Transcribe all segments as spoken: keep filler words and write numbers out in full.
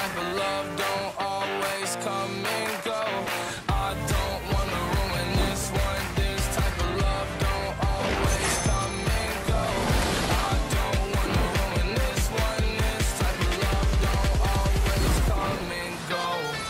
type of love don't always come and go. I don't wanna ruin this one. This type of love don't always come and go. I don't wanna ruin this one. This type of love don't always come and go.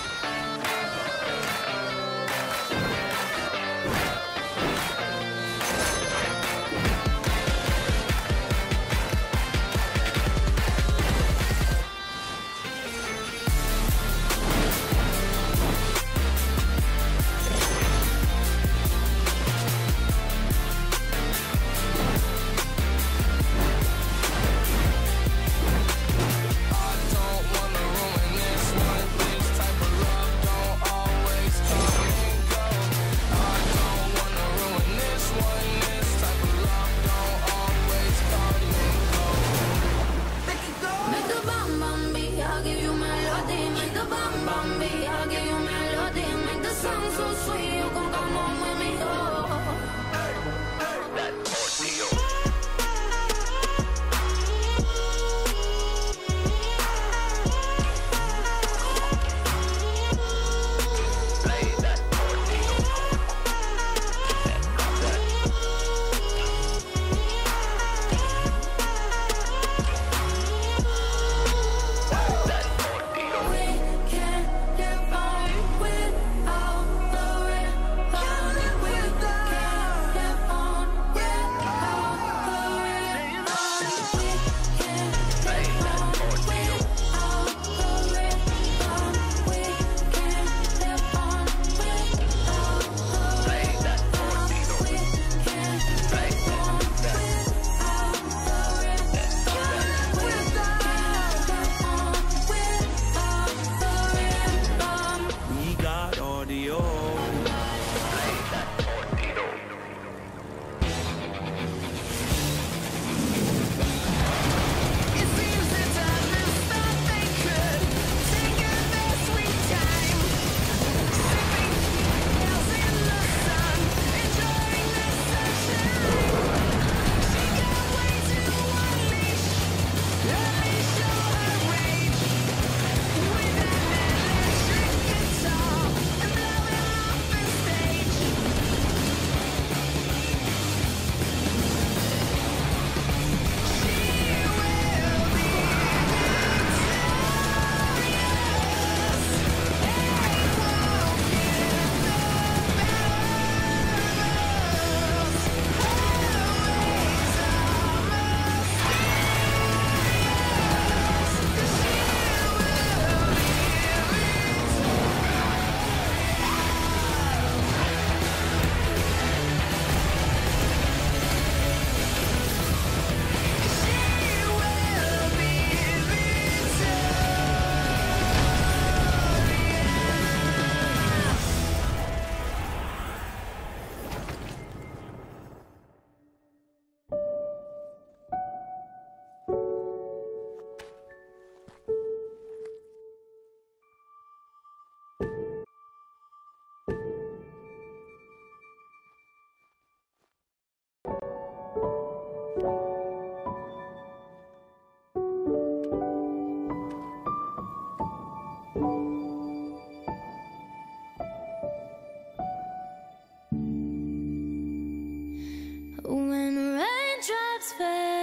When raindrops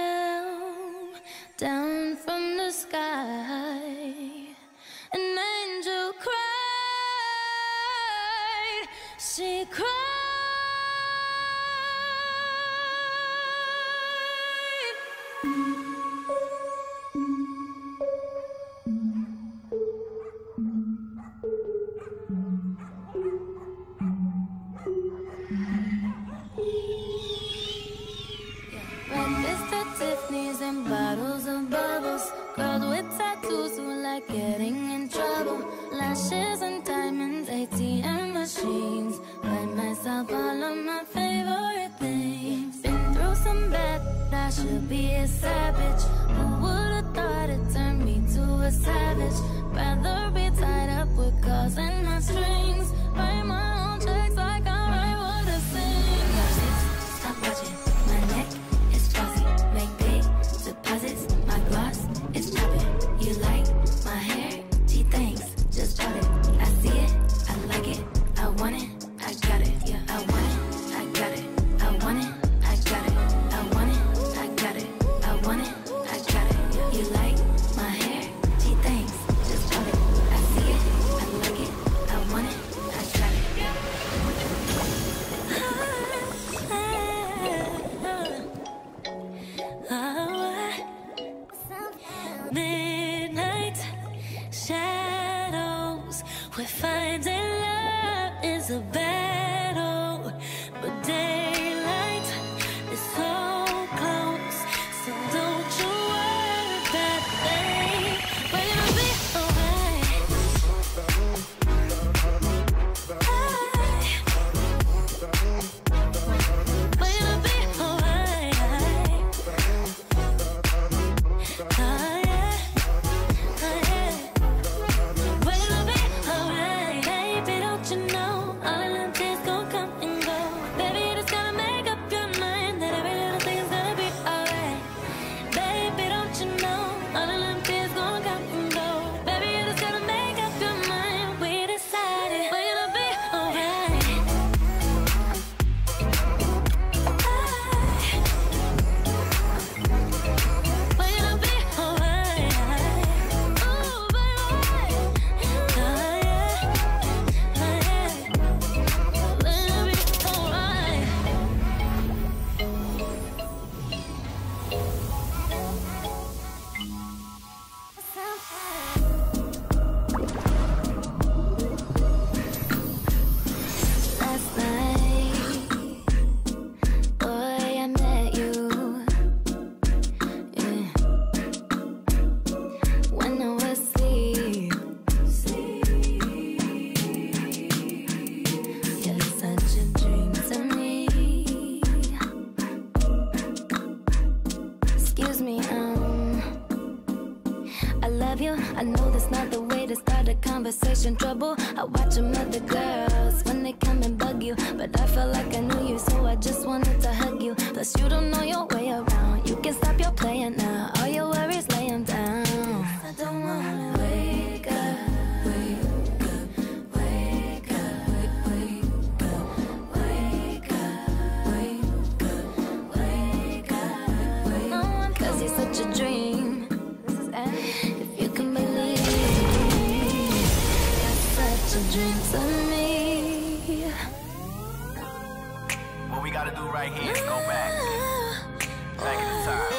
fell down from the sky, an angel cried, she cried. Breakfast at Tiffany's and bottles of bubbles. Girls with tattoos who like getting in trouble. Lashes and diamonds, A T M machines. Buy myself all of my favorite things. Been through some bad, I should be a savage. Who would've thought it turned me to a savage? Rather be tied up with calls and my strings. Write my own checks like I write what I sing. Stop watching my neck. Make big deposits, my gloss is popping. You like my hair? G Midnight shadows, we're finding love is a battle, but daylight is so close, so don't you worry about a thing. We're gonna be alright. We're gonna be alright. Oh yeah, oh yeah. We're gonna be alright. Baby, don't you know all of them tears gon' come and go? Baby, you just gotta make up your mind that every little thing is gonna be alright. Baby, don't you know all of them tears gon' come and go? Baby, you just gotta make up your mind. We decided we're gonna be alright. We're gonna be alright. Ooh, baby. Oh yeah, oh yeah. We're gonna be alright. Last night, boy, I met you. Yeah. When I was asleep, you're such a dream to me. Excuse me, um, I love you. I know that's not the way to start a conversation. Trouble. I watch them other girls when they come and bug you, but I felt like I knew you, so I just wanted to hug you. Plus, you don't know your way around. You can stop your playing now. All your worries, lay 'em down. I don't wanna wake up, wake up, wake up, wake, wake up, wake up, wake up, wake up, wake up. Cause you're such a dream. If you can believe, you're such a dream to me. What we gotta do right here is go back. Back in the time.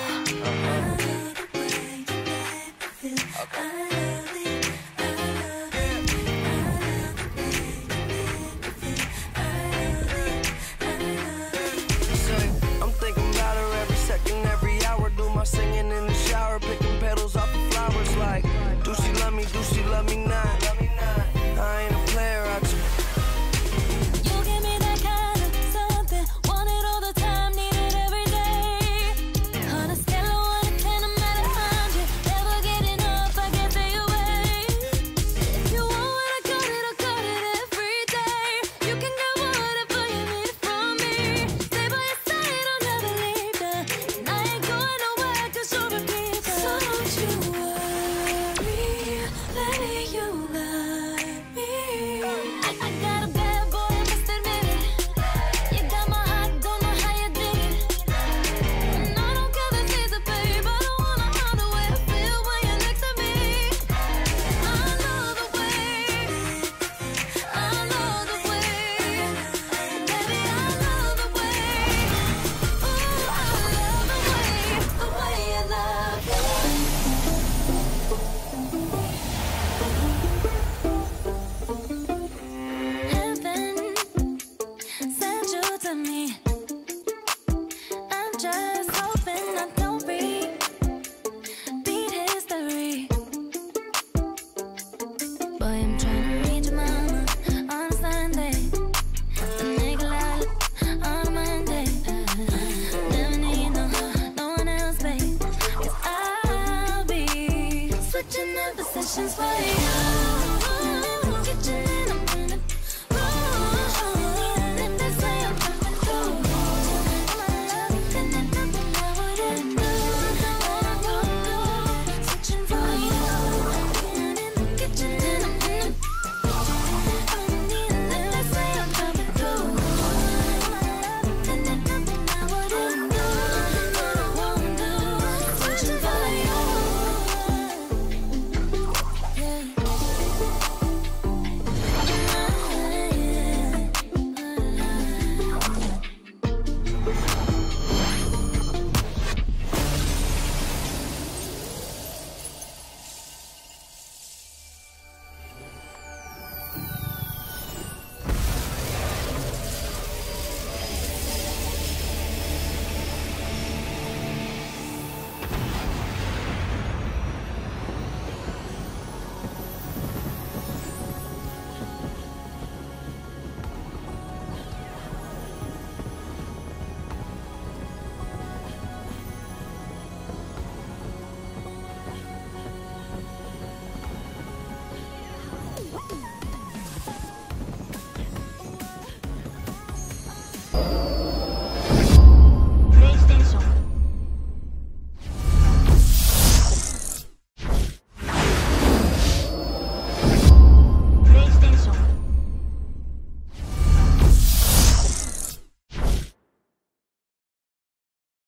I'm thinking about her every second, every hour. Do my singing in the shower, picking petals off the flowers. Like, do she love me? Do she love me not? I ain't a player, I just You give me that kind of something, want it all the time, need it every day. On a scale of one to ten, I'm at a hundred. Never get enough, I can't stay away. If you want what I got it, I got it every day. You can get whatever you need from me. Stay by your side, I'll never leave ya. And I ain't going nowhere 'cause you're a keeper. So don't you worry, baby, you love me. I, I got a bad boy, I must admit it. You got my heart, don't know how you did it. And I don't care this easy, babe. I don't wanna harm the way I feel when you're next to me. I love the way, I love the way, baby, I love the way. Ooh, I love the way, the way you love me. Heaven sent you to me. I'm just hoping I don't repeat history. Boy, I'm trying to reach your mama on a Sunday, and make love on a Monday. Never need no, no one else, babe, 'cause I'll be switching up positions for you.